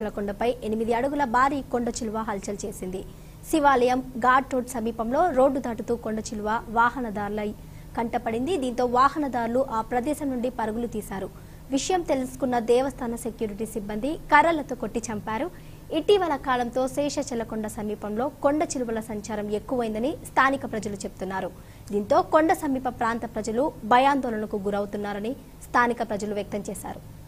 కొండపై 8 అడుగుల భారీ కొండ చిలువ హల్చల్ చేసింది. శివాలయం ఘాట్ రోడ్ సమీపంలో రోడ్డు దాటుతూ కొండ చిలువ వాహనదారుల కంటపడింది. దీంతో వాహనదారులు ఆ ప్రదేశం నుండి పరుగులు తీశారు. విషయం తెలుసుకున్న దేవస్థాన సెక్యూరిటీ సిబ్బంది కర్రలతో కొట్టి చంపారు. ఇటీవల కాలంతో శేషచలకొండ సమీపంలో కొండ చిలువల సంచారం ఎక్కువైందని స్థానిక ప్రజలు చెబుతున్నారు. దీంతో కొండ సమీప ప్రాంత ప్రజలు భయాందోళనకు గురవుతున్నారని స్థానిక ప్రజలు వ్యక్తం చేశారు.